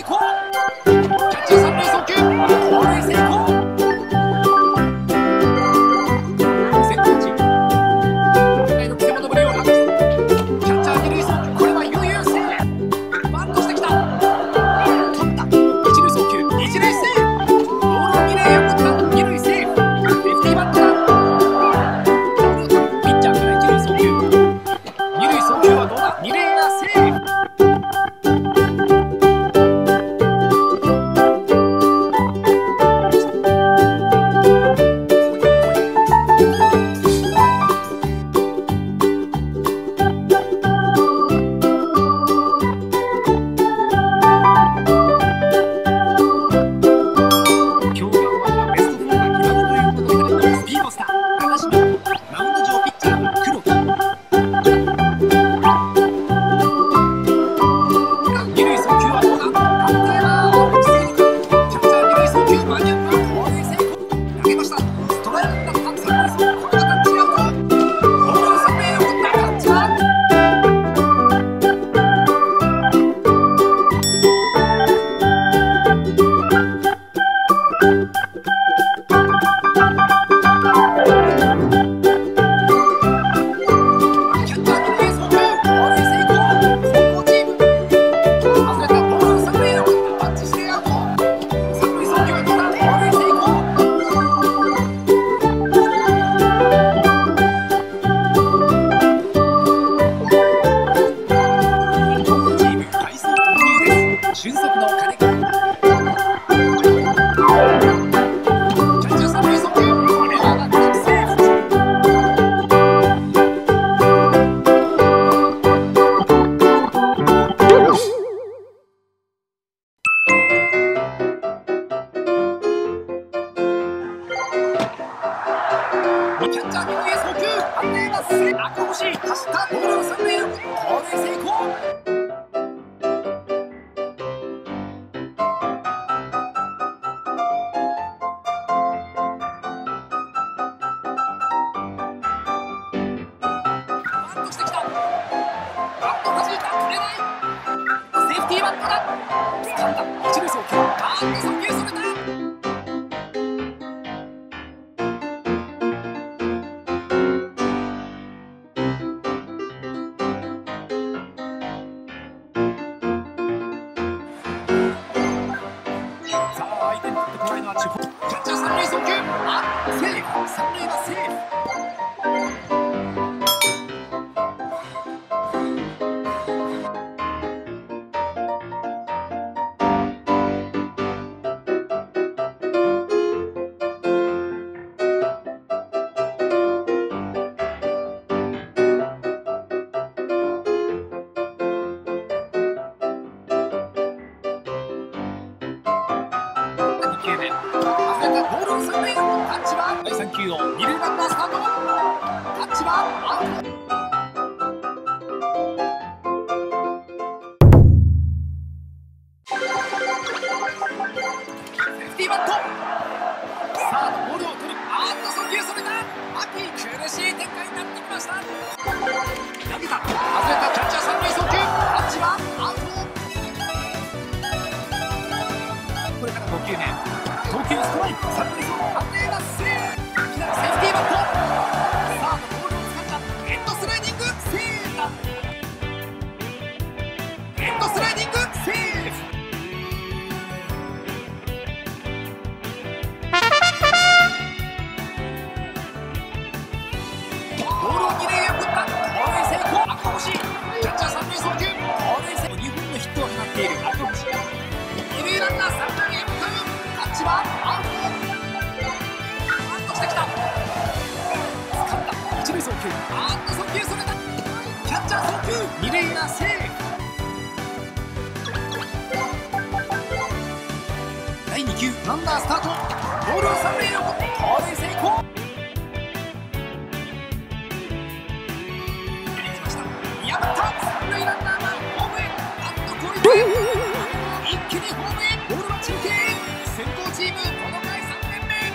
功。キャッチャー三塁送球、盗塁成功。先頭チーム今回の見せ物ぶりを発揮。キャッチャー二塁送球、これは悠々セーフ。バントしてきた。取った。一塁送球、一塁セーフ。ボールを二塁へ送った。二塁セーフ。レフティーバントだ。ピッチャーから一塁送球。二塁送球はどうだ。二塁がセーフ。俊足の金子。キャッチャー二塁へ送球、判定はセーフ。赤星走ったボールを三塁へ、盗塁成功。バントしてきた。バント弾いた、取れない。セーフティーバントだ。掴んだ。一塁送球、バント送球それた。相手にとって怖いのは地方。キャッチャー三塁送球、セーフ。三塁はセーフ。2球目、外れたボールを三塁へ。タッチは第3球を二塁ランナースタート。タッチはアウト。セーフティーバント。サードボールを取る。送球それた。秋苦しい展開になってきました。投げた。外れた。キャッチャー三塁送球。タッチはアウト。これから5球目。投球ストライク。三塁送球、判定がセーフ。いきなりセーフティーバント。サードボールを掴んだ。ヘッドスライディングセーフだ。ヘッドスライディングセーフ。ボールを二塁へ送った。盗塁成功。赤星。キャッチャー三塁送球。盗塁成功。2本のヒットを放っている赤星。二塁ランナー三塁へ向かう。タッチはアウト。バントしてきた。掴んだ。一塁送球。送球それた。キャッチャー送球。二塁がセーフ。第2球、ランナースタート。ボールを三塁へ送って盗塁成功。破った。三塁ランナーがホームへ。後退。一気にホームへ。ボールは中継。先行チームこの回3点目。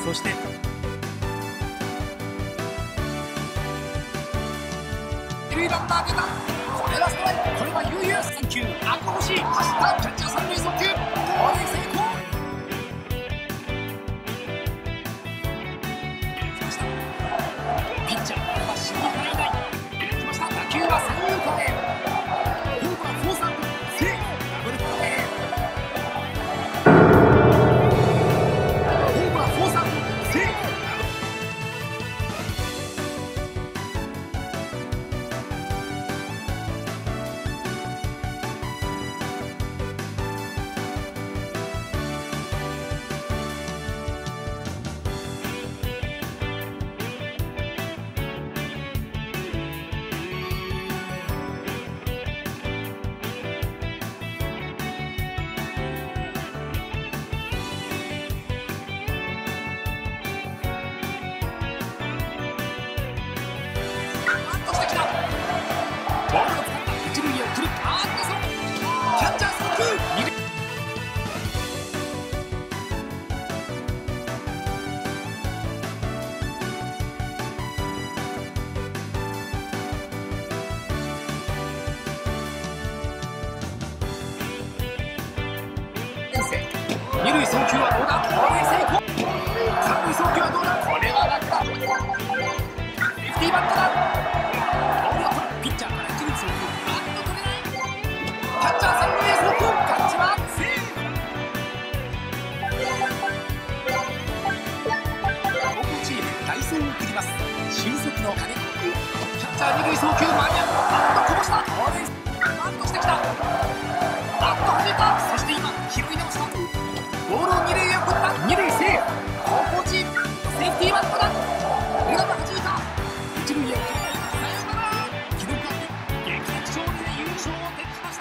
そして二塁ランナー出た。これはストライク。これは悠々3球赤星走った。キャッチャー三塁送球盗塁成功。ピッチャーこれは守備範囲内来ました。打球は三遊間へ。ホームランフォースアウトセーフ。ダブルプレー。ホームランフォースアウトセーフ。ボールを使った一塁へ送る。キャッチャー送球二塁。二塁送球はどうだ。盗塁成功。三塁送球はどうだ。これは楽だ。セーフティーバントだ。ボールを取る。ピッチャーから一塁送球。取れない。キャッチャー三塁へ送球。キャッチはセーフ。両チーム代走を送ります。俊足の金子。キャッチャー二塁送球間に合う。こぼした。盗塁バントしてきた。はじいた。そして今拾い直した。ボールを二塁へ送った。二塁セーフ。ここチームセーフティーバントだ。裏がはじいた。一塁へ送る。サヨナラ。記録は劇的勝利で優勝を手にしました。